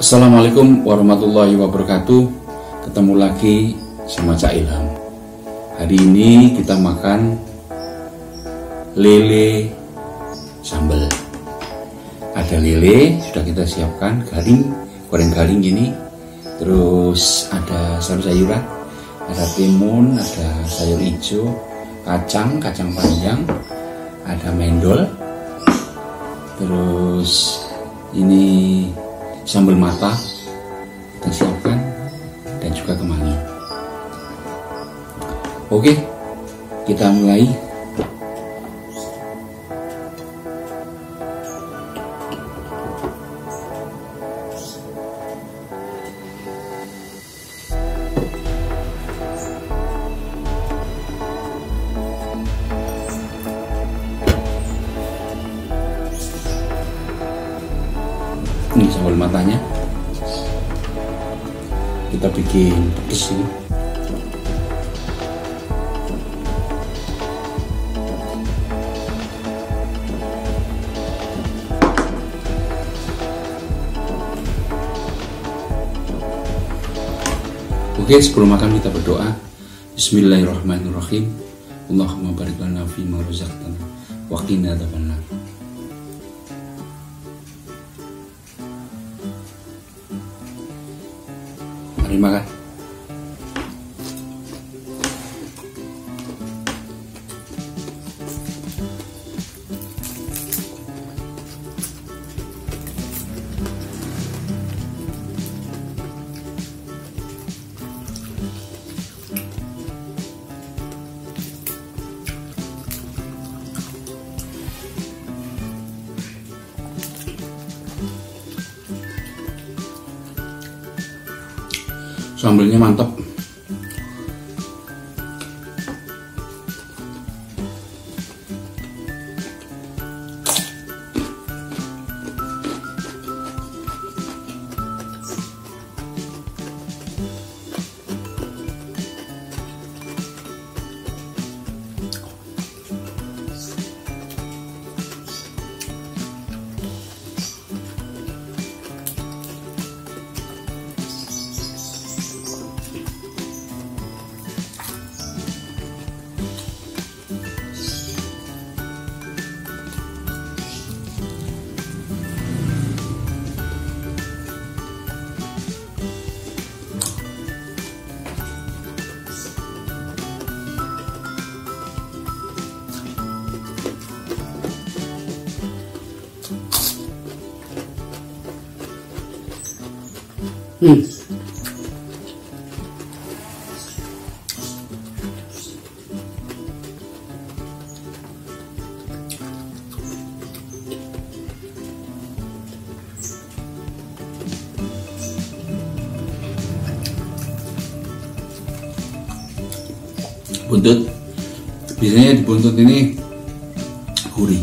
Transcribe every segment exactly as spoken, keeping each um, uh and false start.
Assalamualaikum warahmatullahi wabarakatuh. Ketemu lagi sama Cak Ilham. Hari ini kita makan lele sambal. Ada lele sudah kita siapkan garing, goreng garing gini. Terus ada sayur-sayuran, ada timun, ada sayur hijau, kacang, kacang panjang, ada mendol. Terus ini sambal mata kita siapkan dan juga kemangi. Oke, kita mulai. Ini sambal matanya kita bikin pedes ini. Oke, sebelum makan kita berdoa. Bismillahirrahmanirrahim. Allahumma barik lana fi ma razaqtana wa qina adzabannar. Mari makan. Sambalnya mantap. Hmm. Buntut, biasanya di buntut ini gurih.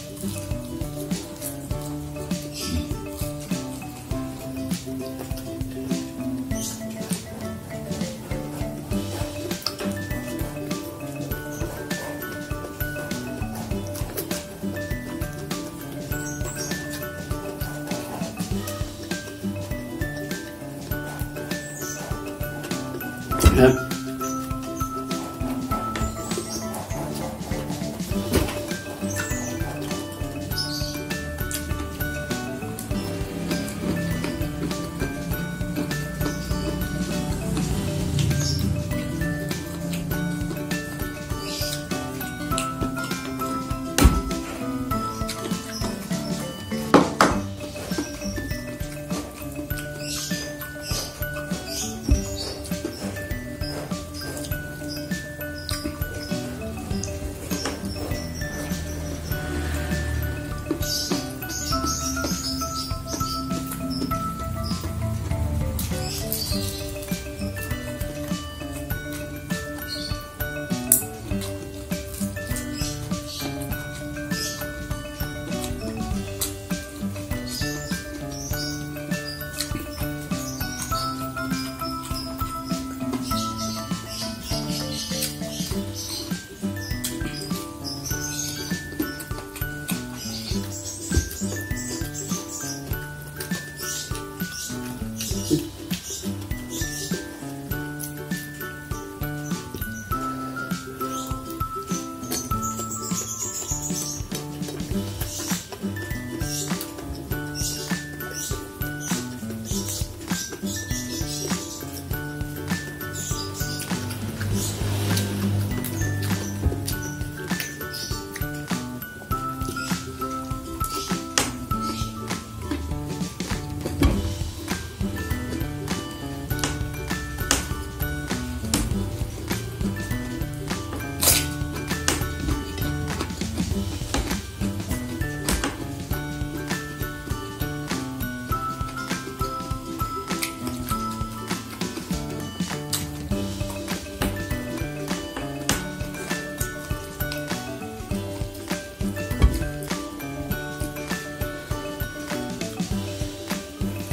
Ya.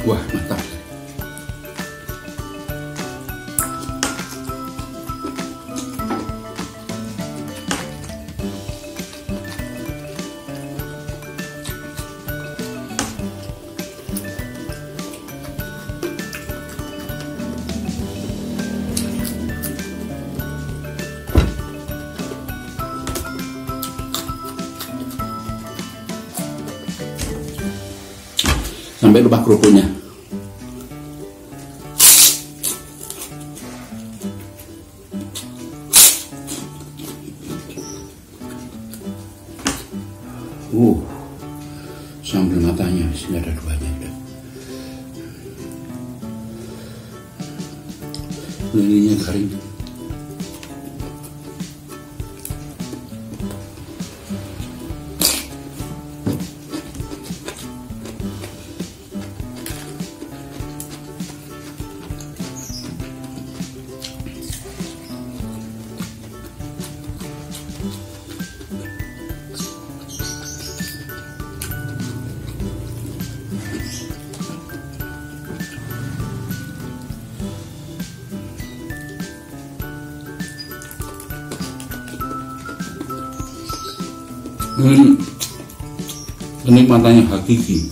Wah, mantap. Sampai lupa kerupuknya. Uh, sambal matanya, sini ada duanya. Lilinya garing. Hmm, kenikmatannya hakiki.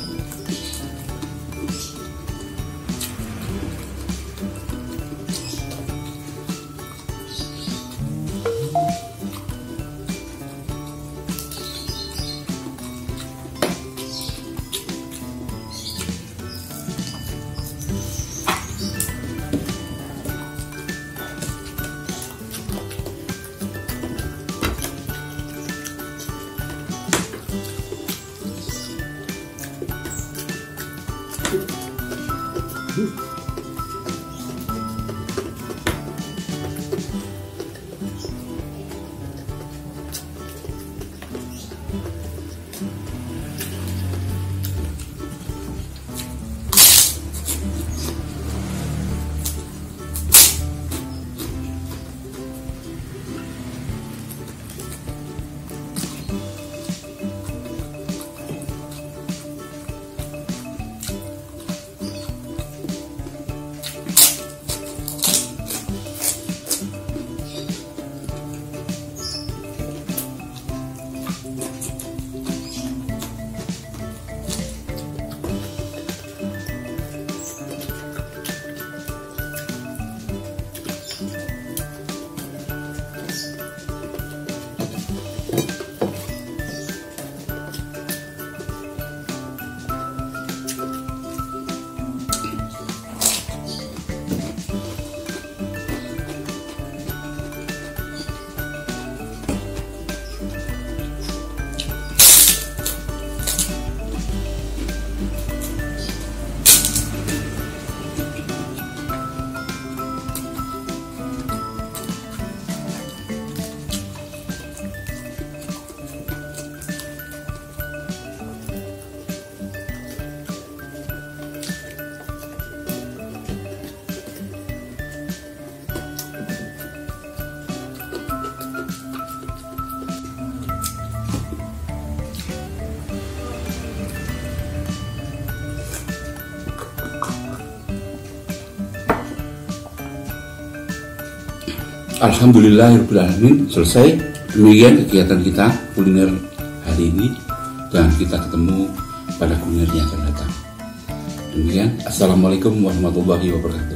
Alhamdulillahirrahmanirrahim, selesai. Demikian kegiatan kita kuliner hari ini, dan kita ketemu pada kuliner yang akan datang. Demikian, assalamualaikum warahmatullahi wabarakatuh.